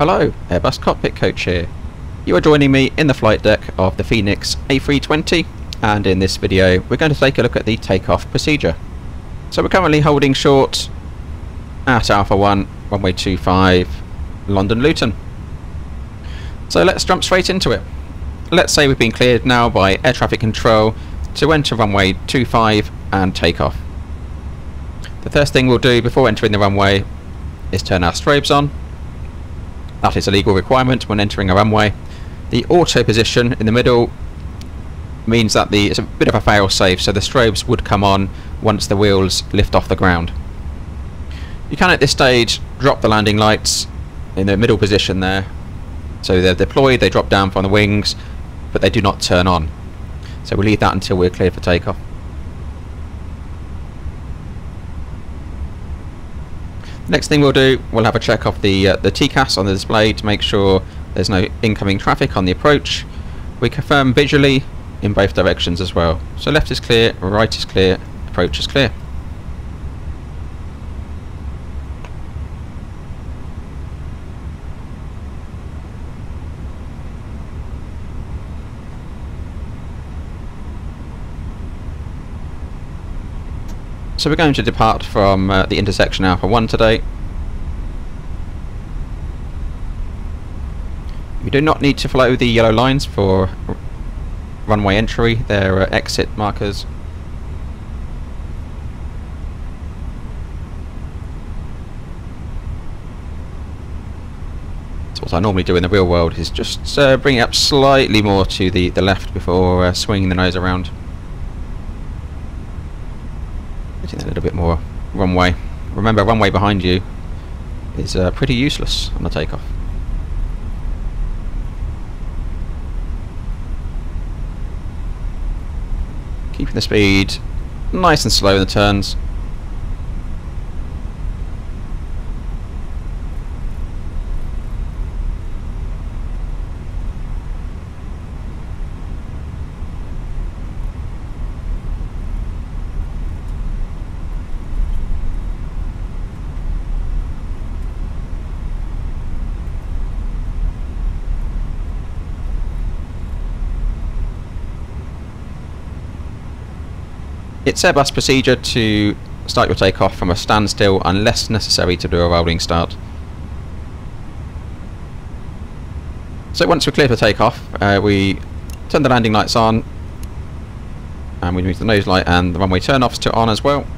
Hello, Airbus Cockpit Coach here. You are joining me in the flight deck of the Fenix A320, and in this video we're going to take a look at the takeoff procedure. So we're currently holding short at Alpha 1, runway 25, London Luton. So let's jump straight into it. Let's say we've been cleared now by air traffic control to enter runway 25 and take off. The first thing we'll do before entering the runway is turn our strobes on. That is a legal requirement when entering a runway. The auto position in the middle means that it's a bit of a fail-safe, so the strobes would come on once the wheels lift off the ground. You can at this stage drop the landing lights in the middle position there. So they're deployed, they drop down from the wings, but they do not turn on. So we'll leave that until we're cleared for takeoff. Next thing we'll do, we'll have a check of the TCAS on the display to make sure there's no incoming traffic on the approach. We confirm visually in both directions as well. So left is clear, right is clear, approach is clear. So we're going to depart from the intersection Alpha 1 today. You do not need to follow the yellow lines for runway entry, they're exit markers. So what I normally do in the real world is just bring it up slightly more to the left before swinging the nose around. A little bit more runway. Remember, runway behind you is pretty useless on the takeoff. Keeping the speed nice and slow in the turns. It's Airbus procedure to start your takeoff from a standstill unless necessary to do a rolling start. So once we're clear for takeoff, we turn the landing lights on, and we move the nose light and the runway turn-offs to on as well.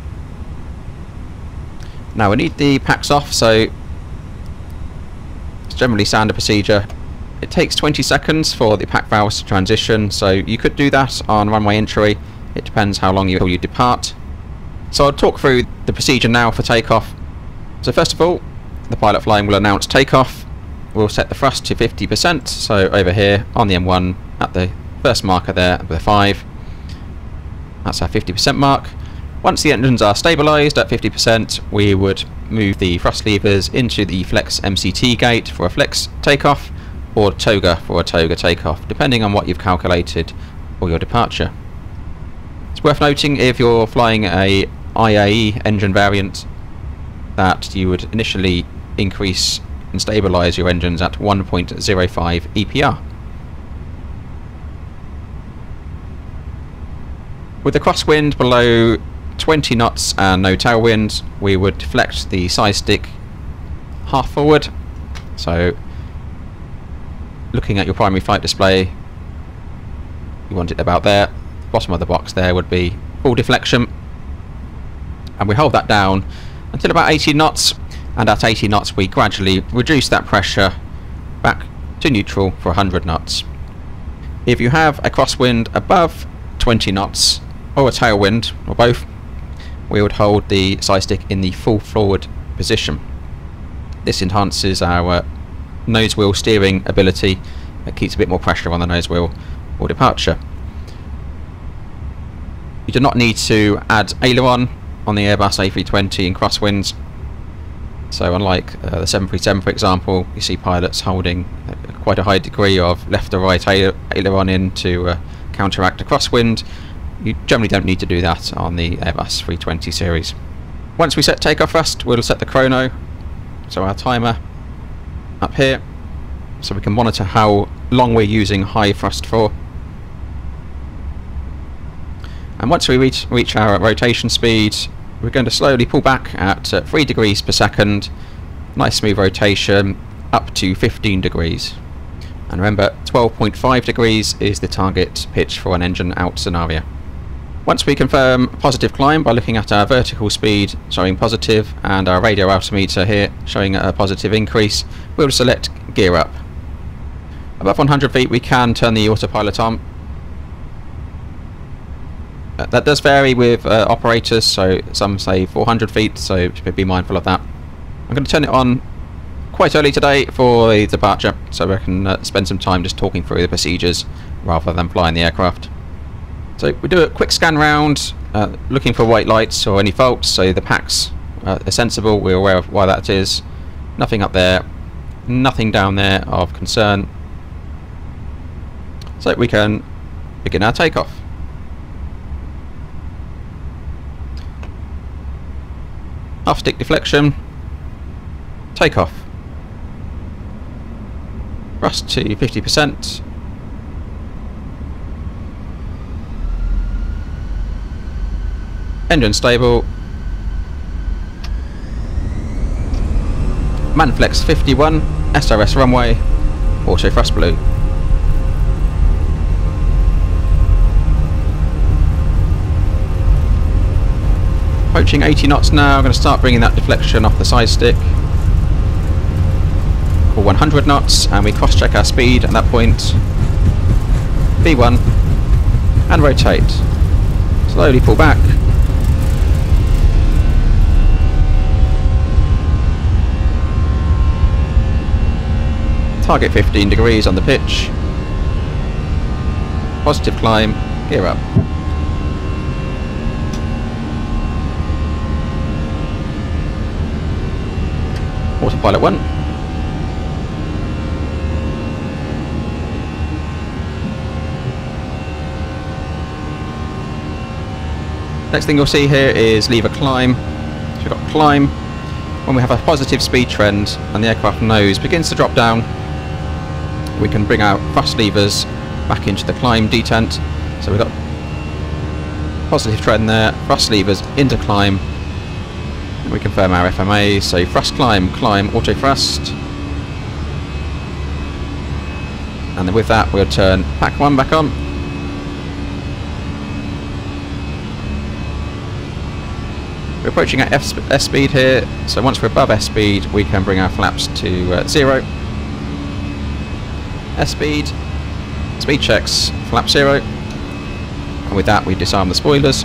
Now we need the packs off, so it's generally standard procedure. It takes 20 seconds for the pack valves to transition, so you could do that on runway entry. It depends how long you depart. So I'll talk through the procedure now for takeoff. So first of all, the pilot flying will announce takeoff. We'll set the thrust to 50%, so over here on the M1 at the first marker there with a 5. That's our 50% mark. Once the engines are stabilised at 50%, we would move the thrust levers into the flex MCT gate for a flex takeoff, or toga for a toga takeoff, depending on what you've calculated for your departure. It's worth noting, if you're flying a IAE engine variant, that you would initially increase and stabilise your engines at 1.05 EPR. With the crosswind below 20 knots and no tailwind, we would deflect the side stick half forward. So looking at your primary flight display, you want it about there. Bottom of the box there would be full deflection, and we hold that down until about 80 knots, and at 80 knots we gradually reduce that pressure back to neutral for 100 knots. If you have a crosswind above 20 knots or a tailwind or both, we would hold the side stick in the full forward position. This enhances our nose wheel steering ability. It keeps a bit more pressure on the nose wheel for departure. You do not need to add aileron on the Airbus A320 in crosswinds. So unlike the 737 for example, you see pilots holding quite a high degree of left or right aileron in to counteract a crosswind. You generally don't need to do that on the Airbus A320 series. Once we set takeoff thrust, we'll set the chrono, so our timer up here, so we can monitor how long we're using high thrust for. And once we reach our rotation speed, we're going to slowly pull back at 3 degrees per second, nice smooth rotation, up to 15 degrees. And remember, 12.5 degrees is the target pitch for an engine out scenario. Once we confirm positive climb by looking at our vertical speed showing positive and our radio altimeter here showing a positive increase, we'll select gear up. Above 100 feet we can turn the autopilot on. That does vary with operators, so some say 400 feet, so be mindful of that. I'm going to turn it on quite early today for the departure, so I can spend some time just talking through the procedures rather than flying the aircraft. So we do a quick scan round, looking for white lights or any faults, so the packs are sensible, we're aware of why that is. Nothing up there, nothing down there of concern. So we can begin our takeoff. Half stick deflection, takeoff. Thrust to 50%. Engine stable. Manflex 51, SRS runway, auto thrust blue. Approaching 80 knots now, I'm going to start bringing that deflection off the side stick. For 100 knots, and we cross check our speed at that point. V1, and rotate. Slowly pull back. Target 15 degrees on the pitch. Positive climb, gear up. Autopilot 1. Next thing you'll see here is lever climb. So we've got climb. When we have a positive speed trend and the aircraft nose begins to drop down, we can bring our thrust levers back into the climb detent. So we've got positive trend there, thrust levers into climb. We confirm our FMA, so thrust climb, climb, auto thrust. And then with that we'll turn pack 1 back on. We're approaching at S speed here, so once we're above S speed we can bring our flaps to 0. S speed, speed checks, flap 0. And with that we disarm the spoilers.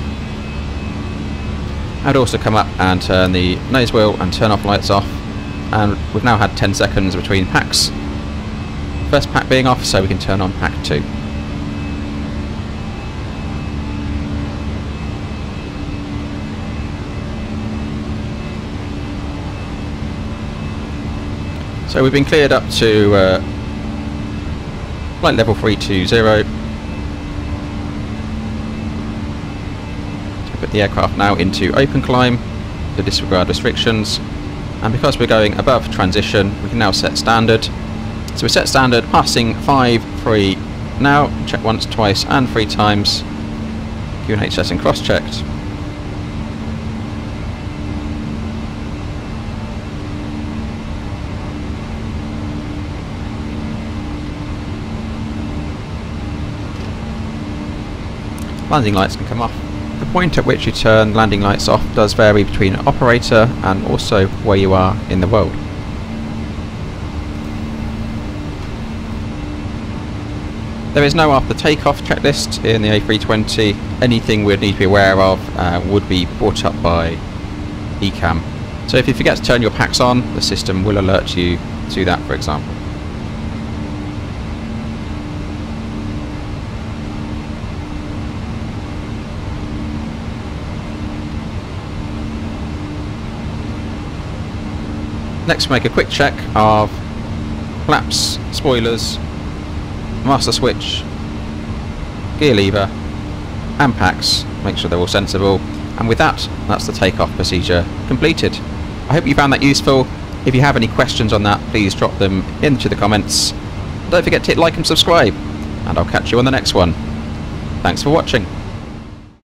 I'd also come up and turn the nose wheel and turn off lights off, and we've now had 10 seconds between packs. First pack being off, so we can turn on pack 2. So we've been cleared up to flight level 320. Put the aircraft now into open climb to disregard restrictions, and because we're going above transition we can now set standard. So we set standard passing 5, 3 now, check once, twice and 3 times, QNH and cross checked. Landing lights can come off. The point at which you turn landing lights off does vary between operator and also where you are in the world. There is no after takeoff checklist in the A320. Anything we'd need to be aware of would be brought up by ECAM. So if you forget to turn your packs on, the system will alert you to that, for example. Next, make a quick check of flaps, spoilers, master switch, gear lever and packs. Make sure they're all sensible, and with that, that's the takeoff procedure completed. I hope you found that useful. If you have any questions on that, please drop them into the comments. Don't forget to hit like and subscribe, and I'll catch you on the next one. Thanks for watching.